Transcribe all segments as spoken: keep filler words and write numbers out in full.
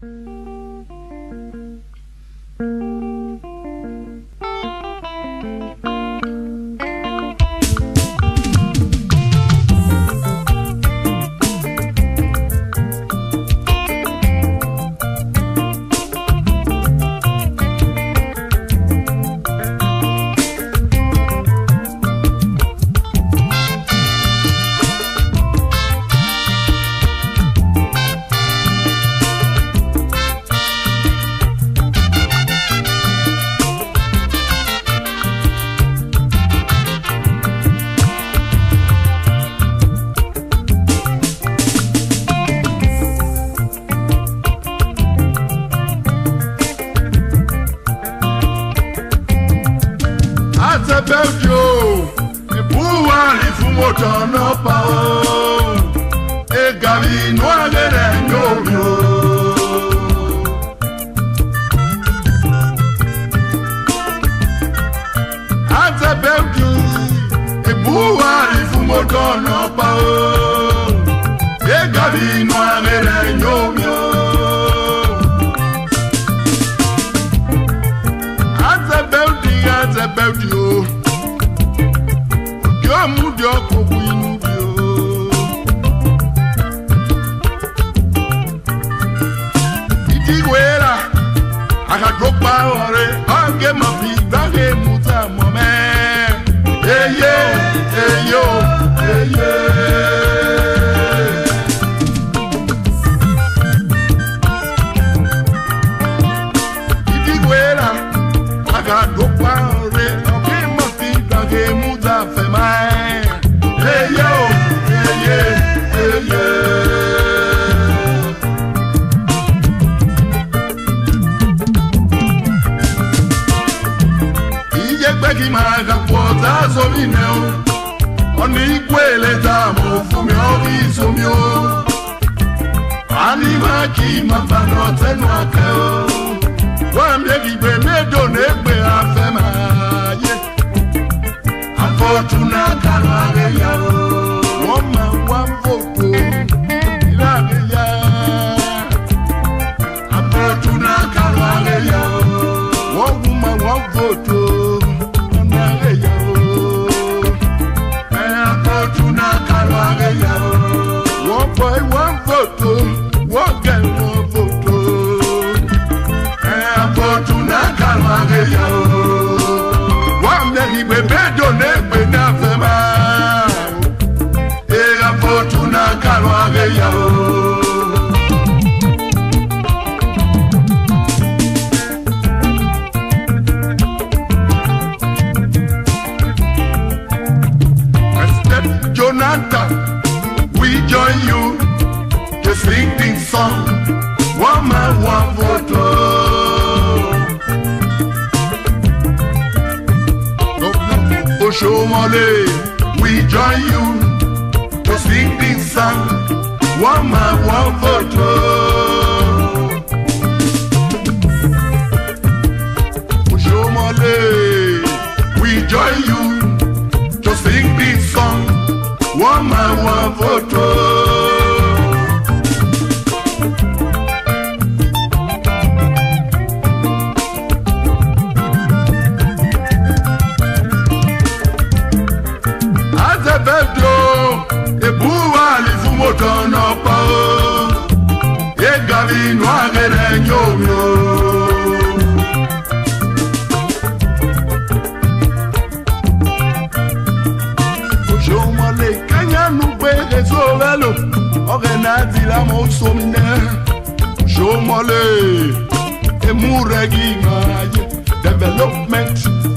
Development,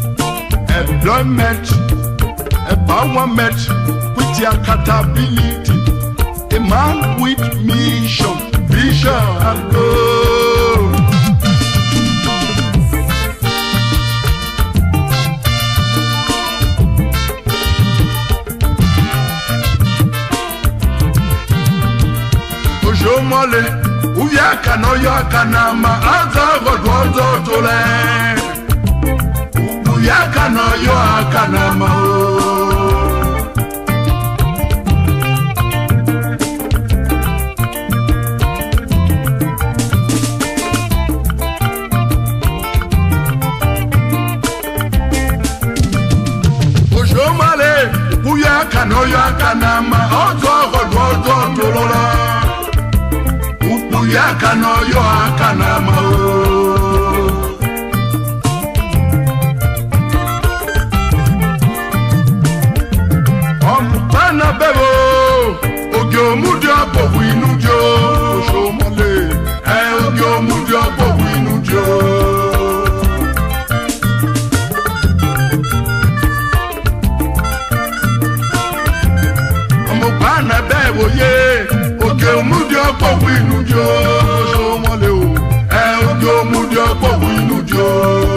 employment, empowerment with your capability. A man with mission, vision and goal. Ojomole, uyaka no yaka na ma aza godwozo tole. Uyaka no yaka na ma o. no ya kanama ozo odo ozo tolola upu ya kano yo akanama Ompana bebo ogyo mudi apowu inujo osomole eh ogyo mudi apowu inujo Ompana bebo ye ogyo mudi apowu inujo osomole o eh ogyo mudi apowu inujo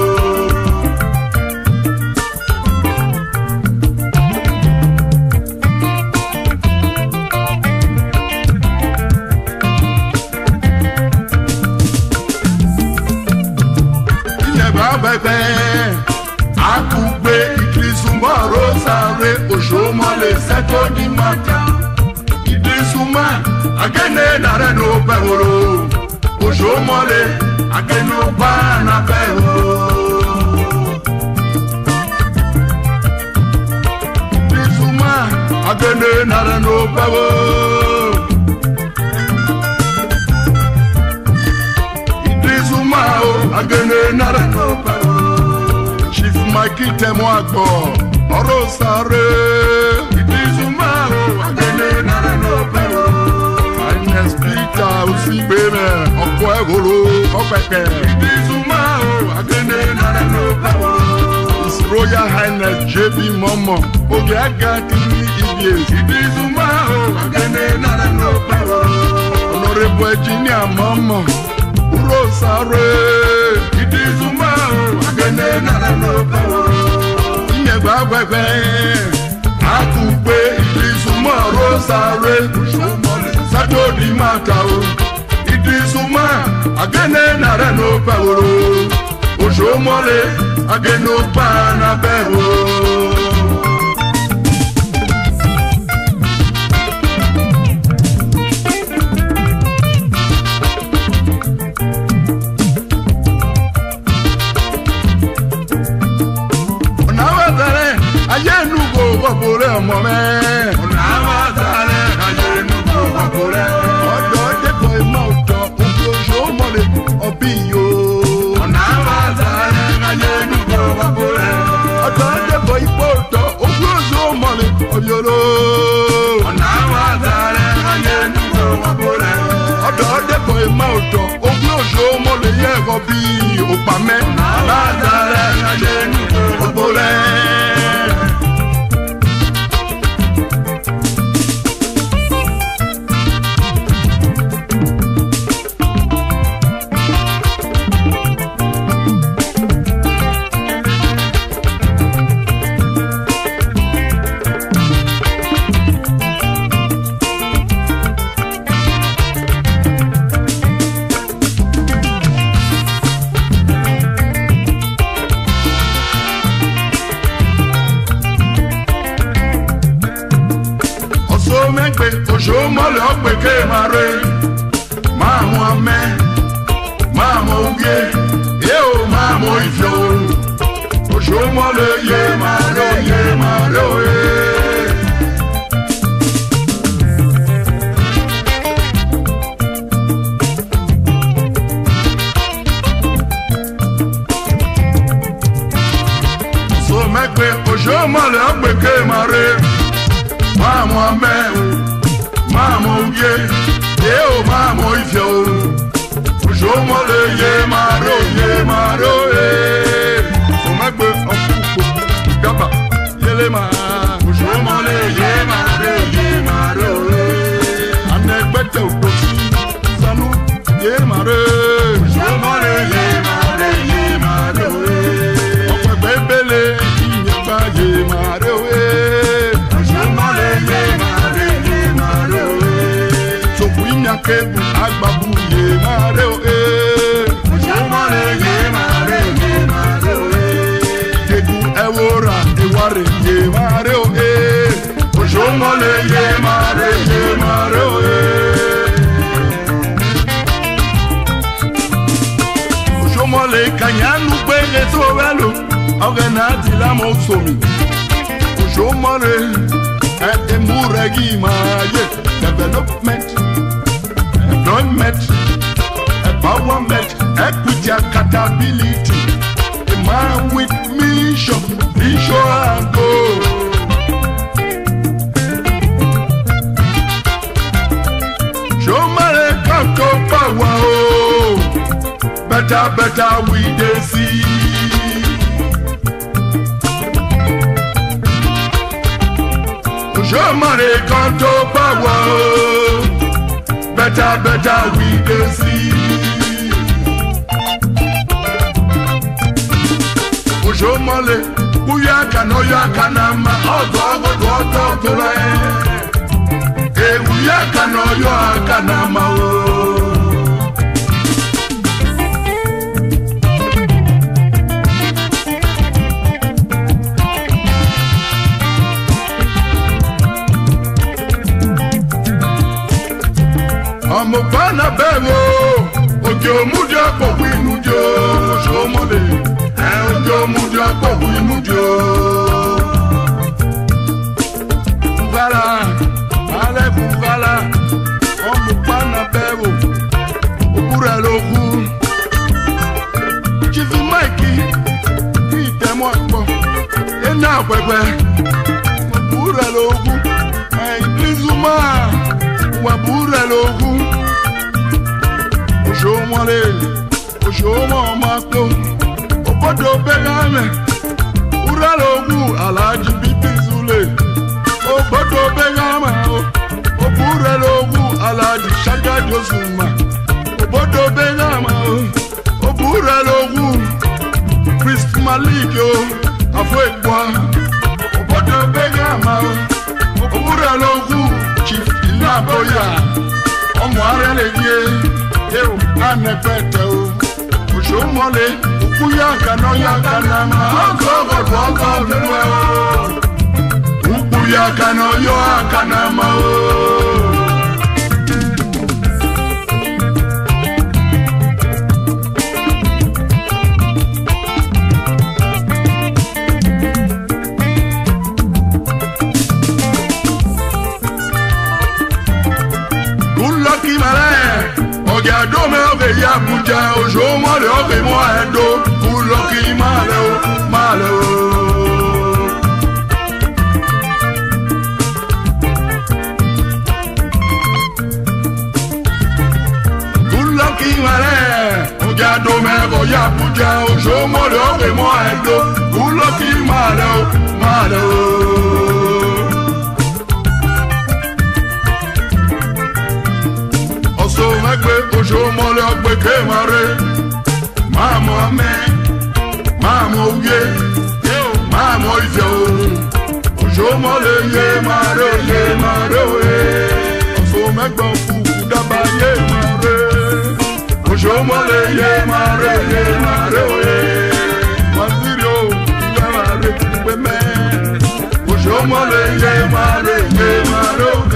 Bebe akugbe Idrisuma rosare osomole seto di mata Idrisuma agene nare no behoro osomole agene bana behoro Idrisuma agene nare no behoro Idrisuma agene nare no Chief Mikey Temoagbo Orosare Idrisuma agene nare no pero Agnes Peter Usibeme Oko Egolo Opeke Idrisuma agene nare no pero His Royal Highness J B Momo Ogiaga Kini Ibies Idrisuma agene nare no pero Honorable Engineer Momo Urosare Idrisuma agene nare no pero Inyegba gbegbe akugbe Idrisuma rosare sato di mata o Idrisuma agene nare no pero osomole agene pana pero Ayenugo wapore ọmọ mẹ. Ọ̀nà àwàdàrẹ̀ ayenugo wapore. Ọ̀dọ́ dẹ́kọ̀ ìmọ̀ ọ̀dọ́ òbí oṣù mọ̀lẹ̀ ọ̀bí yo. Ọ̀nà àwàdàrẹ̀ ayenugo wapore. Ọ̀dọ́ dẹ́kọ̀ ìpọ̀ ọ̀dọ́ òbí oṣù mọ̀lẹ̀ ọ̀yọ́rọ̀. Ọ̀nà àwàdàrẹ̀ ayenugo wapore. Ọ̀dọ́ dẹ́kọ̀ ìmọ̀ ọ̀dọ́ òbí oṣù mọ̀lẹ̀ yẹ ọ̀bí òpàmẹ́. Ọ̀nà àwàdàrẹ̀ ayenugo wapore. Osomole ogbeke mare Mamo ame Mamo uge Eo mamo ifyo Osomole ye mare ye mare oe Osomekwe Osomole ogbeke mare Mamo ame Mamo uye, eo mamo ifyo Ojomole ye maro, ye maro eh Somagbe okuko, gaba, yele ma Ojomole ye maro, ye maro eh Anegbete ukosi, sanu, ye maro Ojomole ye maro, ye maro eh Okwegbe bele, inyeba ye maro eh Ojomole ye maro, ye maro Kebu agbabu ye mare o eh Ojomole ye mare ye mare o eh Kebu ewora eware ye mare o eh Ojomole ye mare ye mare o eh Ojomole kanyanu gbege to welo ogena ti la mo somi Ojomole Emuragima, yeah, development, employment, empowerment, equity, accountability. A man with mission, vision and goal. Show me come to power, oh. Better, better we dey see. Show money come to power, better, better we dey see. Show money, buya kano ya kanama, ogo ogo ogo ogo la eh. Eh buya kano ya kanama oh. Ọmọ bana bẹ́ẹ̀ o, òjò mújọ pọ̀wé inú jọ, oṣù mọ́lẹ̀, ẹ̀ òjò mújọ pọ̀wé inú jọ. Fúgàlà, alẹ́ fúgàlà, ọmọ bana bẹ́ẹ̀ o, òkúrẹ́ ló kú. Chifi Máìkì, kí ìtẹ̀mọ́ àpọ̀, iná pẹ̀pẹ̀, òkúrẹ́ ló kú. Àìdízúmọ́, wàbúrẹ́ ló kú. Oshomole, Oshomo Mako, Obodo Begame, Uralogu, Alaji Bibi Zule, Obodo Begame, Oburalogu, Alaji Shaga Josuma, Obodo Begame, Oburalogu, Christ Malikyo, Afwekwa, Obodo Begame, Oburalogu, Chief Ilaboya, Omware Legie. Yo, anepete o, Oshomole, ukuya kano ya kanama, ogo ogo ogo ogo o, ukuya kano yo kanama o. Good lucky man. Ogiado me oge ya buja ojo mo le oge mo edo uloki male o male o. Uloki male ogiado me oge ya buja ojo mo le oge mo edo uloki male o male o. So megbe ojo mole ogbe ke mare mamo ame mamo uye yo mamo ife o ojo mole ye mare ye mare o so megbe fuku daba ye mare ojo mole ye mare ye mare o waziri o ye mare kube me ojo mole ye mare ye mare o